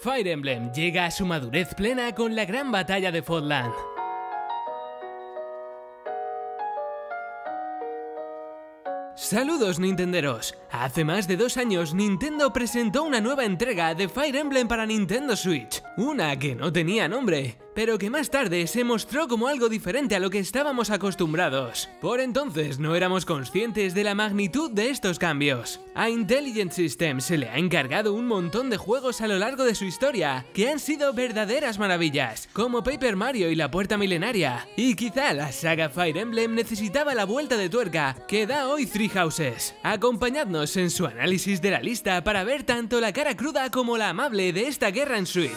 Fire Emblem llega a su madurez plena con la gran batalla de Fodlan. Saludos Nintenderos, hace más de 2 años Nintendo presentó una nueva entrega de Fire Emblem para Nintendo Switch, una que no tenía nombre, pero que más tarde se mostró como algo diferente a lo que estábamos acostumbrados. Por entonces no éramos conscientes de la magnitud de estos cambios. A Intelligent Systems se le ha encargado un montón de juegos a lo largo de su historia, que han sido verdaderas maravillas, como Paper Mario y la Puerta Milenaria, y quizá la saga Fire Emblem necesitaba la vuelta de tuerca que da hoy Three Houses. Acompañadnos en su análisis de la lista para ver tanto la cara cruda como la amable de esta guerra en Switch.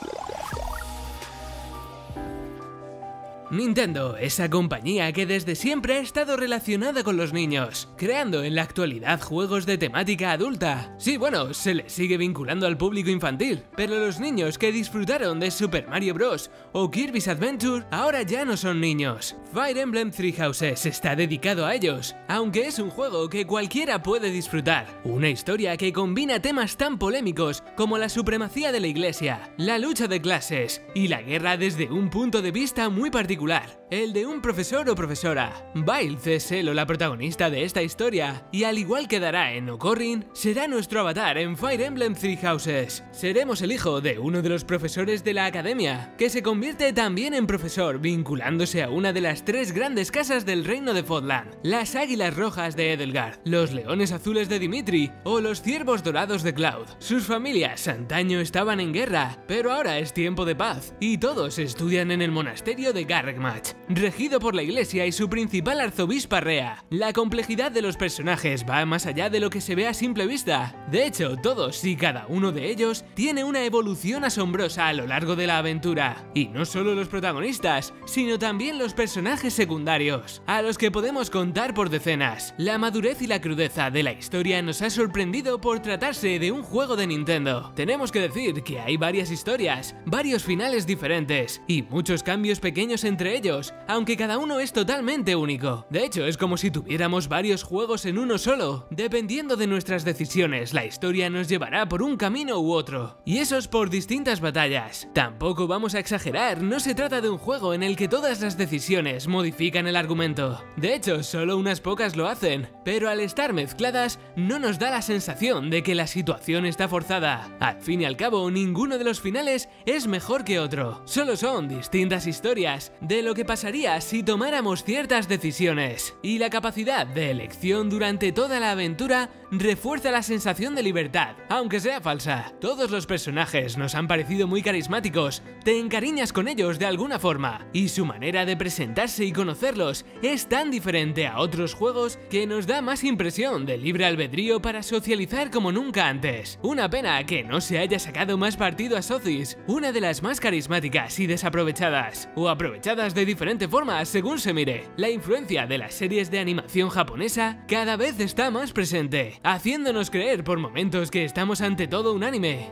Nintendo, esa compañía que desde siempre ha estado relacionada con los niños, creando en la actualidad juegos de temática adulta. Sí, bueno, se le sigue vinculando al público infantil, pero los niños que disfrutaron de Super Mario Bros. O Kirby's Adventure ahora ya no son niños. Fire Emblem Three Houses está dedicado a ellos, aunque es un juego que cualquiera puede disfrutar. Una historia que combina temas tan polémicos como la supremacía de la iglesia, la lucha de clases y la guerra desde un punto de vista muy particular, el de un profesor o profesora. Byleth es él o la protagonista de esta historia, y al igual que dará en Ocorrin, será nuestro avatar en Fire Emblem Three Houses. Seremos el hijo de uno de los profesores de la academia, que se convierte también en profesor, vinculándose a una de las 3 grandes casas del reino de Fodlan: las águilas rojas de Edelgard, los leones azules de Dimitri o los ciervos dorados de Cloud. Sus familias antaño estaban en guerra, pero ahora es tiempo de paz, y todos estudian en el monasterio de Garreg Mach, regido por la iglesia y su principal arzobispa Rea. La complejidad de los personajes va más allá de lo que se ve a simple vista. De hecho, todos y cada uno de ellos tiene una evolución asombrosa a lo largo de la aventura. Y no solo los protagonistas, sino también los personajes secundarios, a los que podemos contar por decenas. La madurez y la crudeza de la historia nos ha sorprendido por tratarse de un juego de Nintendo. Tenemos que decir que hay varias historias, varios finales diferentes y muchos cambios pequeños entre ellos, aunque cada uno es totalmente único. De hecho, es como si tuviéramos varios juegos en uno solo. Dependiendo de nuestras decisiones, la historia nos llevará por un camino u otro, y eso es por distintas batallas. Tampoco vamos a exagerar, no se trata de un juego en el que todas las decisiones modifican el argumento. De hecho, solo unas pocas lo hacen, pero al estar mezcladas no nos da la sensación de que la situación está forzada. Al fin y al cabo, ninguno de los finales es mejor que otro, solo son distintas historias de lo que pasaría si tomáramos ciertas decisiones, y la capacidad de elección durante toda la aventura refuerza la sensación de libertad, aunque sea falsa. Todos los personajes nos han parecido muy carismáticos, te encariñas con ellos de alguna forma, y su manera de presentarse y conocerlos es tan diferente a otros juegos que nos da más impresión de libre albedrío para socializar como nunca antes. Una pena que no se haya sacado más partido a Sothis, una de las más carismáticas y desaprovechadas, o aprovechadas de diferente forma según se mire. La influencia de las series de animación japonesa cada vez está más presente, haciéndonos creer por momentos que estamos ante todo un anime.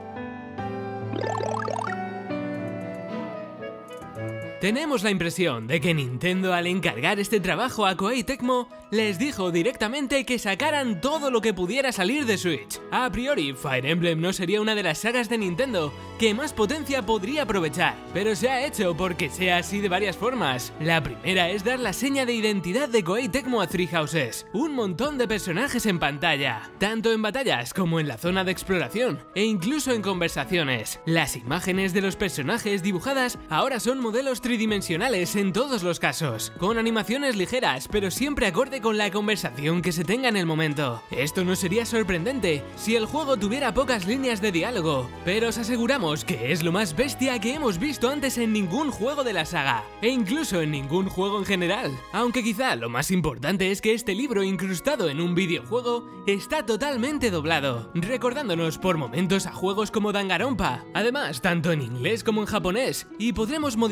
Tenemos la impresión de que Nintendo, al encargar este trabajo a Koei Tecmo, les dijo directamente que sacaran todo lo que pudiera salir de Switch. A priori, Fire Emblem no sería una de las sagas de Nintendo que más potencia podría aprovechar, pero se ha hecho porque sea así de varias formas. La primera es dar la seña de identidad de Koei Tecmo a Three Houses: un montón de personajes en pantalla, tanto en batallas como en la zona de exploración, e incluso en conversaciones. Las imágenes de los personajes dibujadas ahora son modelos tridimensionales en todos los casos, con animaciones ligeras, pero siempre acorde con la conversación que se tenga en el momento. Esto no sería sorprendente si el juego tuviera pocas líneas de diálogo, pero os aseguramos que es lo más bestia que hemos visto antes en ningún juego de la saga, e incluso en ningún juego en general. Aunque quizá lo más importante es que este libro incrustado en un videojuego está totalmente doblado, recordándonos por momentos a juegos como Danganronpa, además tanto en inglés como en japonés, y podremos modificarlo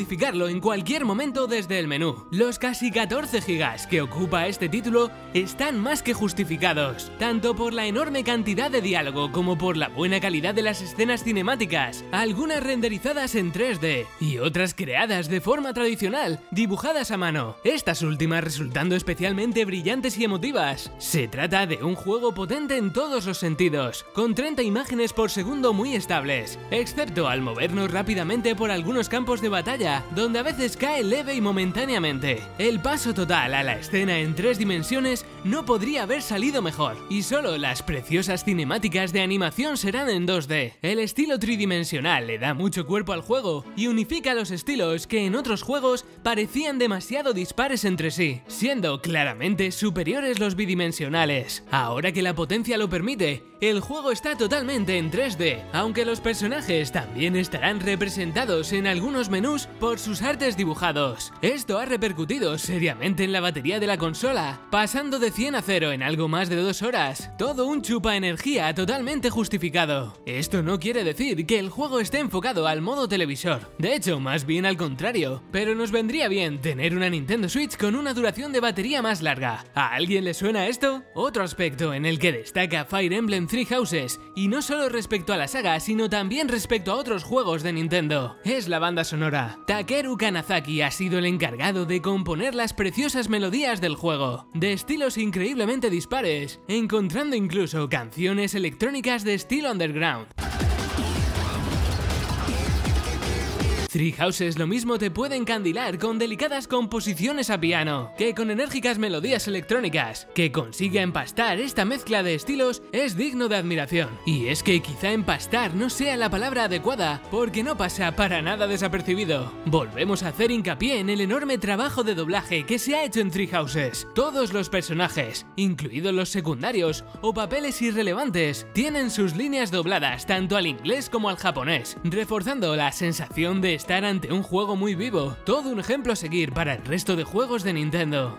jugarlo en cualquier momento desde el menú. Los casi 14 GB que ocupa este título están más que justificados, tanto por la enorme cantidad de diálogo como por la buena calidad de las escenas cinemáticas, algunas renderizadas en 3D y otras creadas de forma tradicional, dibujadas a mano, estas últimas resultando especialmente brillantes y emotivas. Se trata de un juego potente en todos los sentidos, con 30 imágenes por segundo muy estables, excepto al movernos rápidamente por algunos campos de batalla, donde a veces cae leve y momentáneamente. El paso total a la escena en 3 dimensiones no podría haber salido mejor, y solo las preciosas cinemáticas de animación serán en 2D. El estilo tridimensional le da mucho cuerpo al juego y unifica los estilos que en otros juegos parecían demasiado dispares entre sí, siendo claramente superiores los bidimensionales. Ahora que la potencia lo permite, el juego está totalmente en 3D, aunque los personajes también estarán representados en algunos menús por sus artes dibujados. Esto ha repercutido seriamente en la batería de la consola, pasando de 100 a 0 en algo más de 2 horas. Todo un chupa energía totalmente justificado. Esto no quiere decir que el juego esté enfocado al modo televisor, de hecho más bien al contrario, pero nos vendría bien tener una Nintendo Switch con una duración de batería más larga. ¿A alguien le suena esto? Otro aspecto en el que destaca Fire Emblem Three Houses, y no solo respecto a la saga sino también respecto a otros juegos de Nintendo, es la banda sonora. Takeru Kanazaki ha sido el encargado de componer las preciosas melodías del juego, de estilos increíblemente dispares, encontrando incluso canciones electrónicas de estilo underground. Three Houses lo mismo te puede encandilar con delicadas composiciones a piano, que con enérgicas melodías electrónicas. Que consiga empastar esta mezcla de estilos es digno de admiración. Y es que quizá empastar no sea la palabra adecuada, porque no pasa para nada desapercibido. Volvemos a hacer hincapié en el enorme trabajo de doblaje que se ha hecho en Three Houses. Todos los personajes, incluidos los secundarios o papeles irrelevantes, tienen sus líneas dobladas tanto al inglés como al japonés, reforzando la sensación de estar ante un juego muy vivo, todo un ejemplo a seguir para el resto de juegos de Nintendo.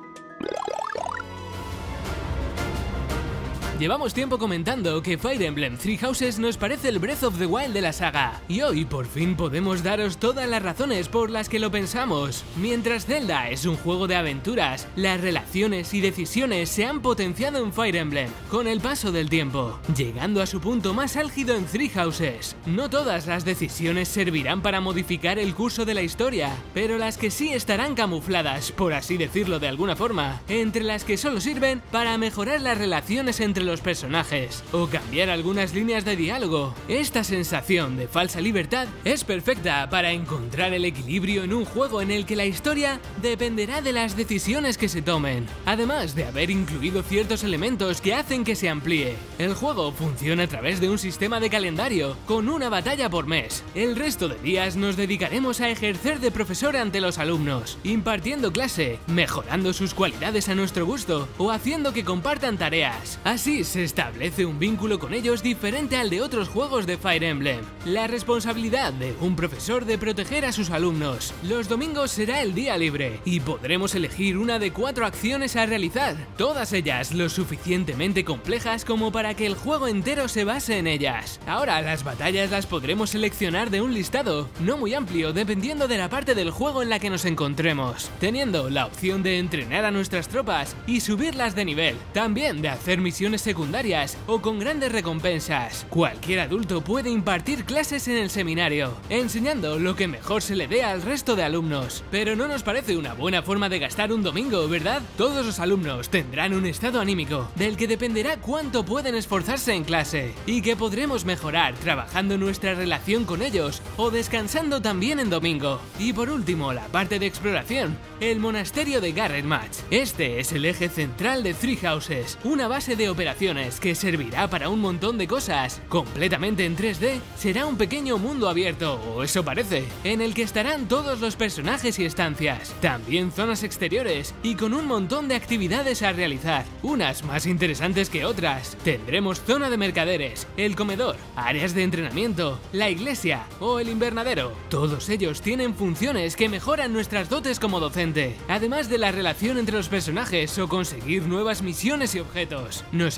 Llevamos tiempo comentando que Fire Emblem Three Houses nos parece el Breath of the Wild de la saga, y hoy por fin podemos daros todas las razones por las que lo pensamos. Mientras Zelda es un juego de aventuras, las relaciones y decisiones se han potenciado en Fire Emblem con el paso del tiempo, llegando a su punto más álgido en Three Houses. No todas las decisiones servirán para modificar el curso de la historia, pero las que sí estarán camufladas, por así decirlo de alguna forma, entre las que solo sirven para mejorar las relaciones entre los personajes o cambiar algunas líneas de diálogo. Esta sensación de falsa libertad es perfecta para encontrar el equilibrio en un juego en el que la historia dependerá de las decisiones que se tomen, además de haber incluido ciertos elementos que hacen que se amplíe. El juego funciona a través de un sistema de calendario con una batalla por mes. El resto de días nos dedicaremos a ejercer de profesor ante los alumnos, impartiendo clase, mejorando sus cualidades a nuestro gusto o haciendo que compartan tareas. Así se establece un vínculo con ellos diferente al de otros juegos de Fire Emblem. La responsabilidad de un profesor de proteger a sus alumnos. Los domingos será el día libre y podremos elegir una de 4 acciones a realizar, todas ellas lo suficientemente complejas como para que el juego entero se base en ellas. Ahora las batallas las podremos seleccionar de un listado, no muy amplio dependiendo de la parte del juego en la que nos encontremos, teniendo la opción de entrenar a nuestras tropas y subirlas de nivel, también de hacer misiones secundarias o con grandes recompensas. Cualquier adulto puede impartir clases en el seminario, enseñando lo que mejor se le dé al resto de alumnos. Pero no nos parece una buena forma de gastar un domingo, ¿verdad? Todos los alumnos tendrán un estado anímico del que dependerá cuánto pueden esforzarse en clase y que podremos mejorar trabajando nuestra relación con ellos o descansando también en domingo. Y por último, la parte de exploración, el monasterio de Garret Match. Este es el eje central de Three Houses, una base de operaciones que servirá para un montón de cosas. Completamente en 3D, será un pequeño mundo abierto, o eso parece, en el que estarán todos los personajes y estancias, también zonas exteriores y con un montón de actividades a realizar, unas más interesantes que otras. Tendremos zona de mercaderes, el comedor, áreas de entrenamiento, la iglesia o el invernadero. Todos ellos tienen funciones que mejoran nuestras dotes como docente, además de la relación entre los personajes o conseguir nuevas misiones y objetos. Nos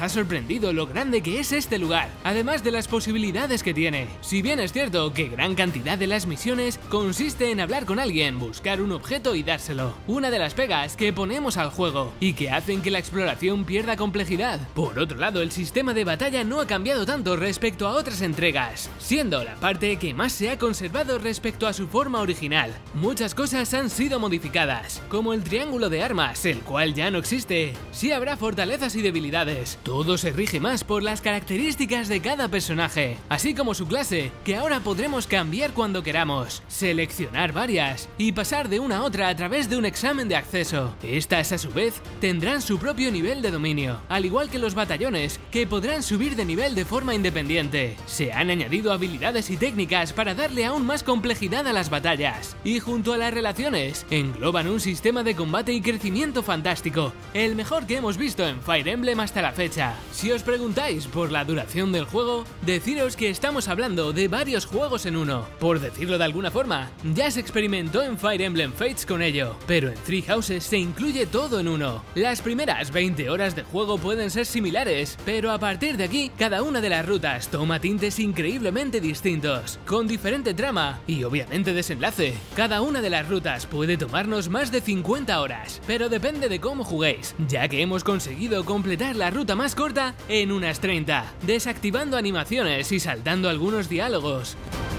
ha sorprendido lo grande que es este lugar, además de las posibilidades que tiene. Si bien es cierto que gran cantidad de las misiones consiste en hablar con alguien, buscar un objeto y dárselo, una de las pegas que ponemos al juego y que hacen que la exploración pierda complejidad. Por otro lado, el sistema de batalla no ha cambiado tanto respecto a otras entregas, siendo la parte que más se ha conservado respecto a su forma original. Muchas cosas han sido modificadas, como el triángulo de armas, el cual ya no existe. Sí habrá fortalezas y debilidades, todo se rige más por las características de cada personaje, así como su clase, que ahora podremos cambiar cuando queramos, seleccionar varias y pasar de una a otra a través de un examen de acceso. Estas a su vez tendrán su propio nivel de dominio, al igual que los batallones, que podrán subir de nivel de forma independiente. Se han añadido habilidades y técnicas para darle aún más complejidad a las batallas, y junto a las relaciones, engloban un sistema de combate y crecimiento fantástico, el mejor que hemos visto en Fire Emblem hasta la fecha. Si os preguntáis por la duración del juego, deciros que estamos hablando de varios juegos en uno. Por decirlo de alguna forma, ya se experimentó en Fire Emblem Fates con ello, pero en Three Houses se incluye todo en uno. Las primeras 20 horas de juego pueden ser similares, pero a partir de aquí, cada una de las rutas toma tintes increíblemente distintos, con diferente trama y obviamente desenlace. Cada una de las rutas puede tomarnos más de 50 horas, pero depende de cómo juguéis, ya que hemos conseguido completar la ruta más corta en unas 30, desactivando animaciones y saltando algunos diálogos.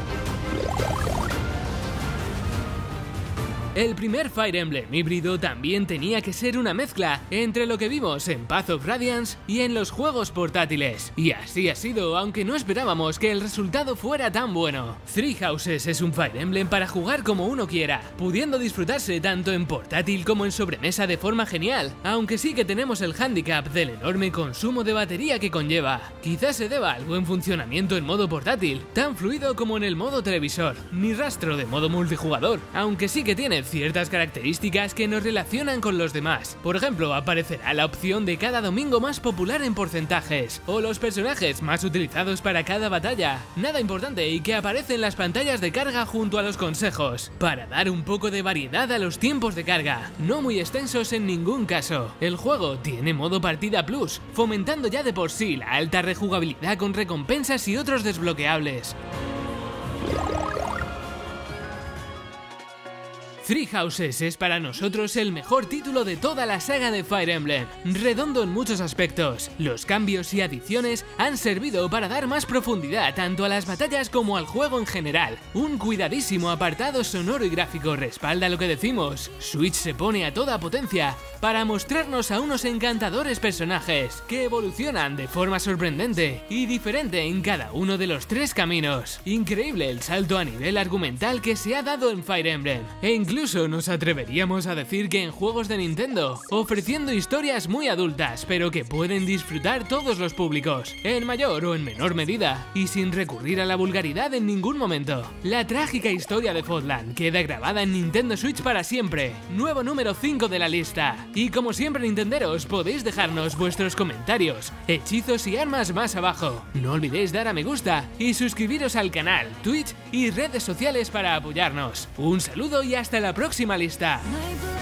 El primer Fire Emblem híbrido también tenía que ser una mezcla entre lo que vimos en Path of Radiance y en los juegos portátiles, y así ha sido, aunque no esperábamos que el resultado fuera tan bueno. Three Houses es un Fire Emblem para jugar como uno quiera, pudiendo disfrutarse tanto en portátil como en sobremesa de forma genial, aunque sí que tenemos el hándicap del enorme consumo de batería que conlleva. Quizás se deba al buen funcionamiento en modo portátil, tan fluido como en el modo televisor, ni rastro de modo multijugador, aunque sí que tiene ciertas características que nos relacionan con los demás. Por ejemplo, aparecerá la opción de cada domingo más popular en porcentajes, o los personajes más utilizados para cada batalla, nada importante y que aparece en las pantallas de carga junto a los consejos, para dar un poco de variedad a los tiempos de carga, no muy extensos en ningún caso. El juego tiene modo partida plus, fomentando ya de por sí la alta rejugabilidad con recompensas y otros desbloqueables. Three Houses es para nosotros el mejor título de toda la saga de Fire Emblem, redondo en muchos aspectos. Los cambios y adiciones han servido para dar más profundidad tanto a las batallas como al juego en general. Un cuidadísimo apartado sonoro y gráfico respalda lo que decimos. Switch se pone a toda potencia para mostrarnos a unos encantadores personajes que evolucionan de forma sorprendente y diferente en cada uno de los 3 caminos. Increíble el salto a nivel argumental que se ha dado en Fire Emblem, e incluso nos atreveríamos a decir que en juegos de Nintendo, ofreciendo historias muy adultas pero que pueden disfrutar todos los públicos, en mayor o en menor medida, y sin recurrir a la vulgaridad en ningún momento. La trágica historia de Fodlan queda grabada en Nintendo Switch para siempre, nuevo número 5 de la lista. Y como siempre, nintenderos, podéis dejarnos vuestros comentarios, hechizos y armas más abajo. No olvidéis dar a me gusta y suscribiros al canal, Twitch y redes sociales para apoyarnos. Un saludo y hasta la próxima lista.